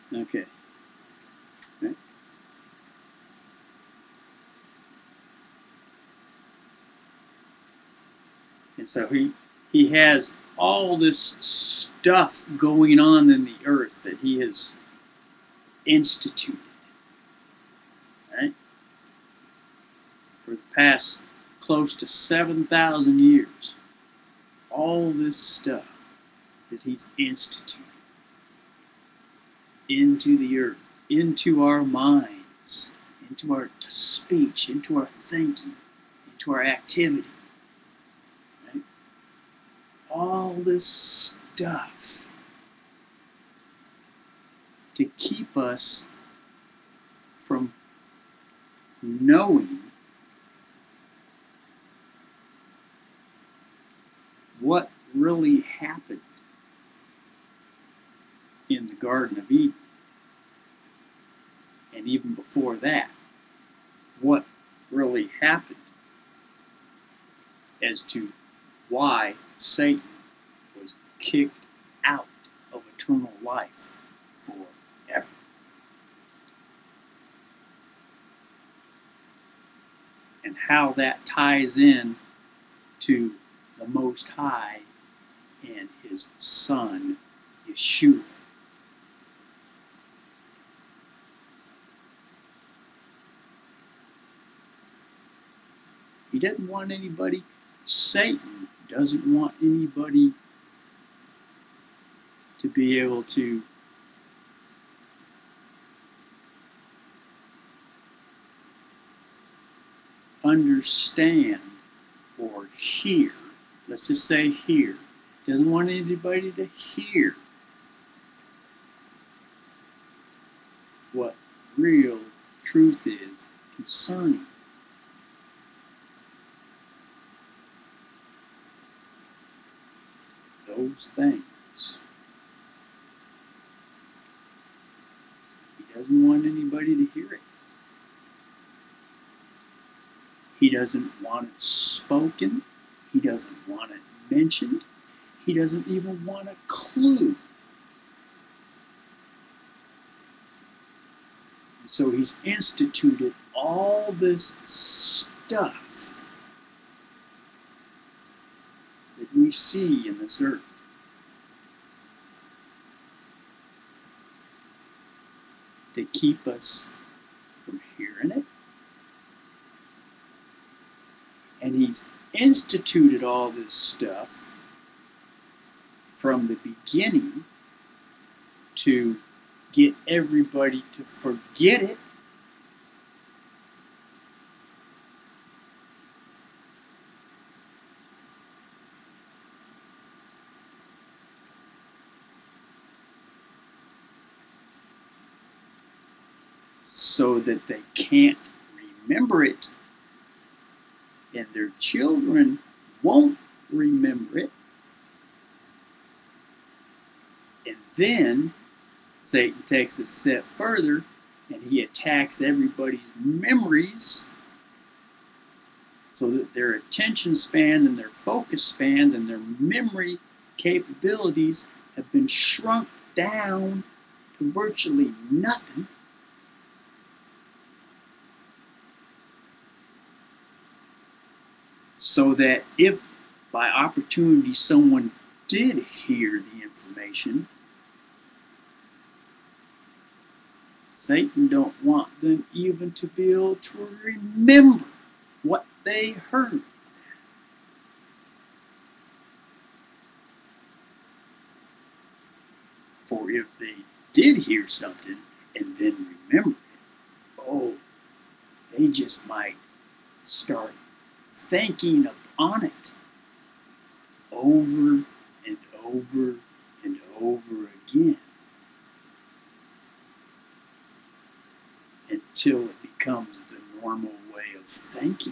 Okay. Right. And so he has all this stuff going on in the earth that he has instituted, right? For the past close to 7,000 years. All this stuff that he's instituted into the earth, into our minds, into our speech, into our thinking, into our activity. Right? All this stuff to keep us from knowing what really happened in the Garden of Eden. And even before that, what really happened as to why Satan was kicked out of eternal life forever. And how that ties in to the Most High and his Son, Yeshua. He doesn't want anybody, Satan doesn't want anybody to be able to understand or hear. Let's just say hear. Doesn't want anybody to hear what real truth is concerning those things. He doesn't want anybody to hear it. He doesn't want it spoken. He doesn't want it mentioned. He doesn't even want a clue. And so he's instituted all this stuff that we see in this earth. To keep us from hearing it. And he's instituted all this stuff from the beginning to get everybody to forget it. So that they can't remember it. And their children won't remember it. And then Satan takes it a step further and he attacks everybody's memories so that their attention spans and their focus spans and their memory capabilities have been shrunk down to virtually nothing. So that if by opportunity someone did hear the information, Satan don't want them even to be able to remember what they heard. For if they did hear something and then remember it, oh, they just might start thinking upon it over and over and over again until it becomes the normal way of thinking,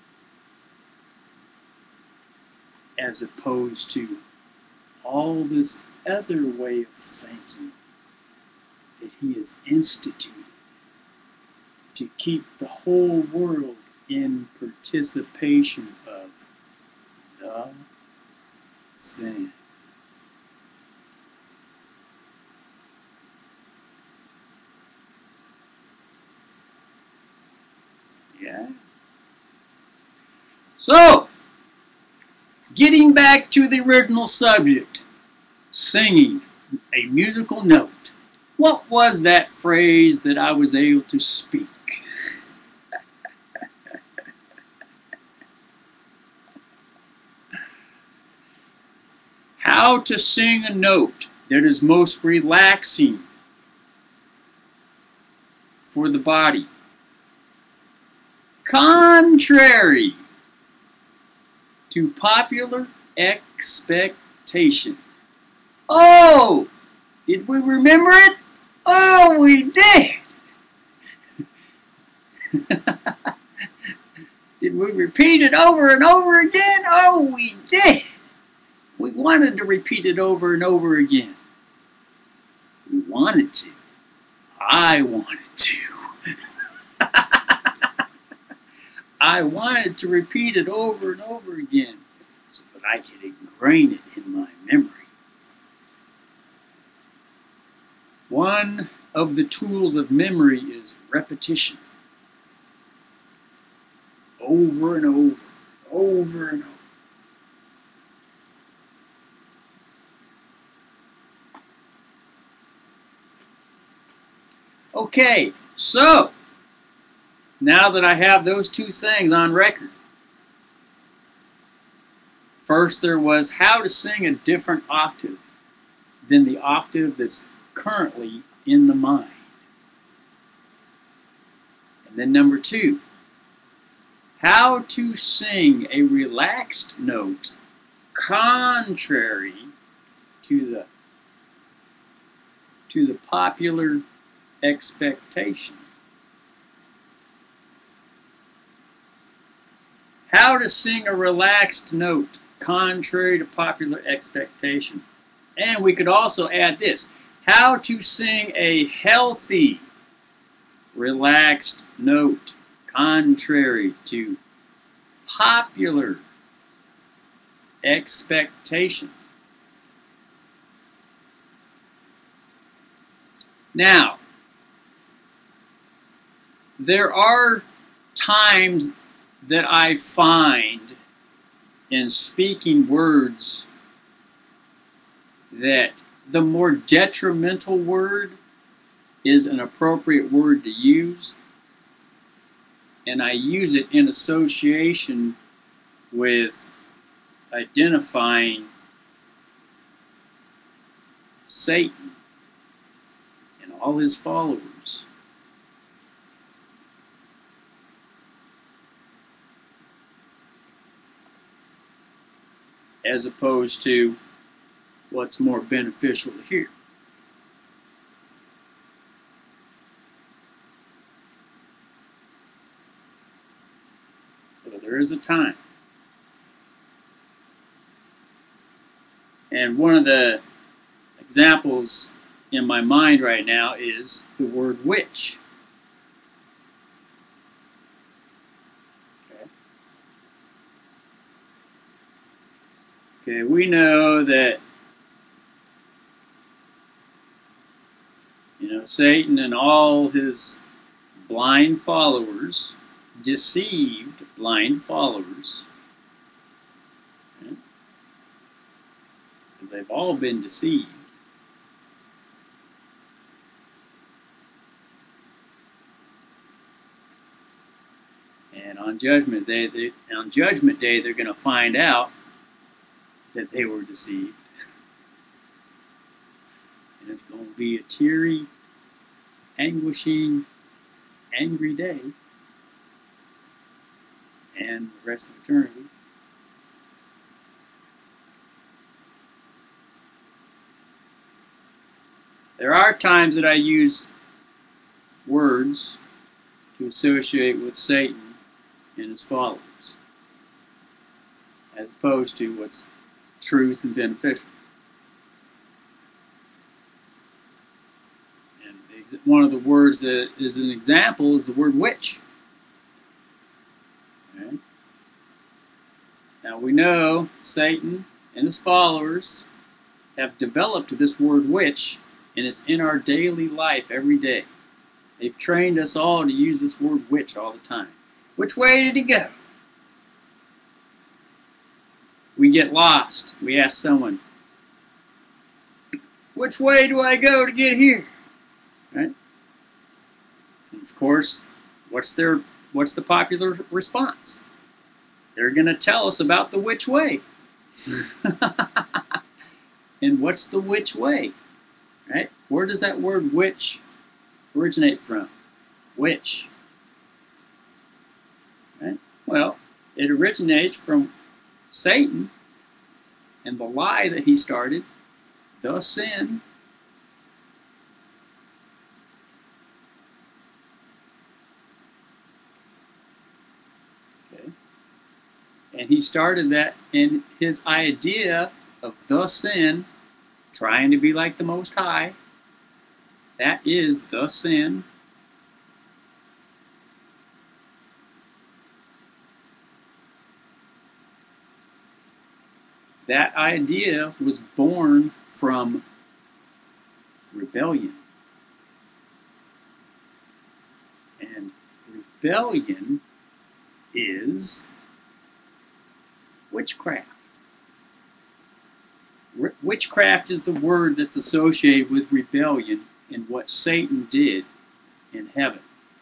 as opposed to all this other way of thinking that he has instituted to keep the whole world in participation of the sin. Okay. So, getting back to the original subject, singing a musical note. What was that phrase that I was able to speak? How to sing a note that is most relaxing for the body. Contrary to popular expectation. Oh! Did we remember it? Oh, we did! Did we repeat it over and over again? Oh, we did! We wanted to repeat it over and over again. We wanted to. I wanted to. I wanted to repeat it over and over again so that I could ingrain it in my memory. One of the tools of memory is repetition. Over and over, over and over. Okay, so now that I have those two things on record, first there was how to sing a different octave than the octave that's currently in the mind. And then number two, how to sing a relaxed note contrary to the popular expectation. How to sing a relaxed note contrary to popular expectation. And we could also add this. How to sing a healthy, relaxed note contrary to popular expectation. Now, there are times that I find in speaking words that the more detrimental word is an appropriate word to use, and I use it in association with identifying Satan and all his followers. As opposed to what's more beneficial to hear. So there is a time. And one of the examples in my mind right now is the word witch. Okay, we know that, Satan and all his blind followers, deceived blind followers, because they've all been deceived. And on Judgment Day, they're going to find out that they were deceived. And it's going to be a teary, anguishing, angry day. And the rest of eternity. There are times that I use words to associate with Satan and his followers, as opposed to what's truth and beneficial. And one of the words that is an example is the word witch. Okay. Now we know Satan and his followers have developed this word witch, and it's in our daily life every day. They've trained us all to use this word witch all the time. Which way did he go? We get lost. We ask someone, which way do I go to get here? Right? And of course, what's the popular response? They're going to tell us about the which way. And what's the which way? Right? Where does that word which originate from? Which? Right? Well, it originates from Satan and the lie that he started, the sin. Okay. And he started that in his idea of the sin, trying to be like the Most High. That is the sin. That idea was born from rebellion. And rebellion is witchcraft. Witchcraft is the word that's associated with rebellion and what Satan did in heaven.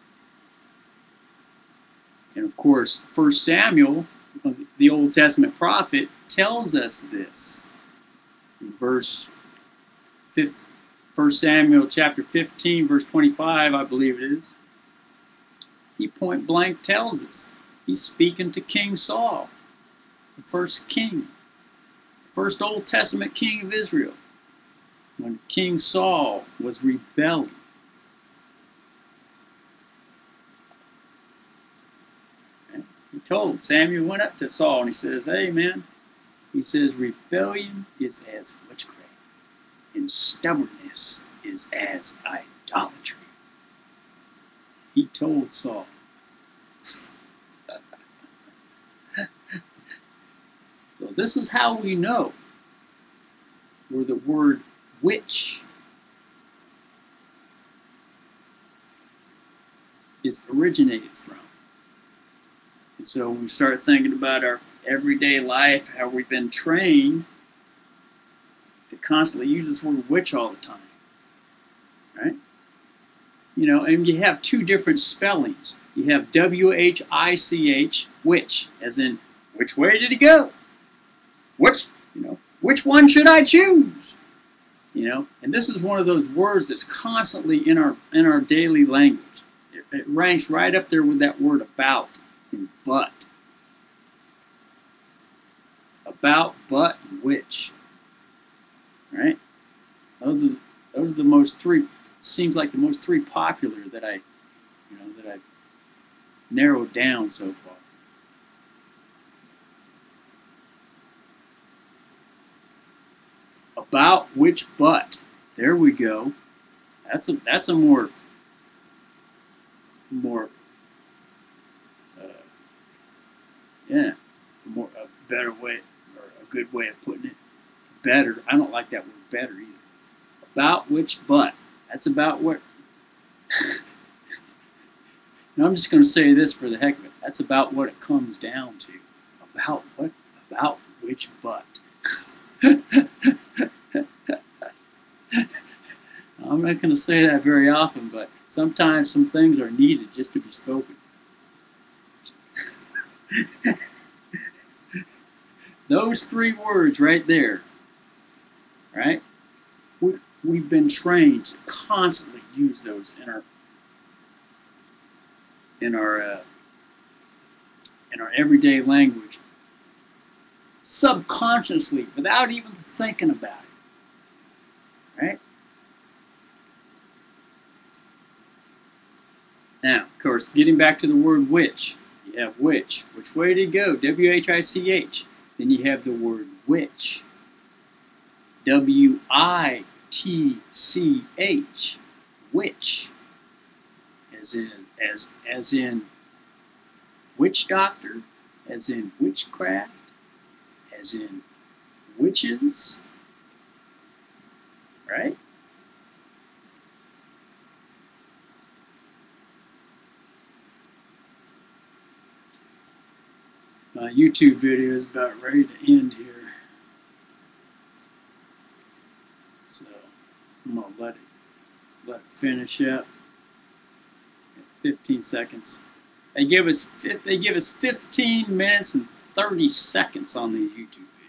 And of course, 1 Samuel, the Old Testament prophet, tells us this. In 1 Samuel chapter 15, verse 25, I believe it is, he point blank tells us. He's speaking to King Saul, the first king, the first Old Testament king of Israel, when King Saul was rebelling. He told, Samuel went up to Saul and he says, hey man, he says, rebellion is as witchcraft and stubbornness is as idolatry. He told Saul. So this is how we know where the word witch is originated from. And so when we start thinking about our everyday life, how we've been trained to constantly use this word witch all the time, right? You know, and you have two different spellings. You have W-H-I-C-H, witch, as in, which way did he go? Which one should I choose? You know, and this is one of those words that's constantly in our daily language. It ranks right up there with that word about and but. About, but, and which. Right? Those are the most three. Seems like the most three popular that I've narrowed down so far. About, which, but. There we go. That's a more a better way, or a good way of putting it. Better. I don't like that word better either. About, which, but. That's about what. And I'm just going to say this for the heck of it. That's about what it comes down to. About what? About which, but. I'm not going to say that very often, but sometimes some things are needed just to be spoken. Those three words right there, right? We've been trained to constantly use those in our everyday language, subconsciously, without even thinking about it, right? Now, of course, getting back to the word which, you have which way did it go? W-H-I-C-H. Then you have the word which, W-I-T-C-H, witch, as in witch doctor, as in witchcraft, as in witches, right? My YouTube video is about ready to end here. So I'm gonna let it finish up. 15 seconds. They give us 15 minutes and 30 seconds on these YouTube videos.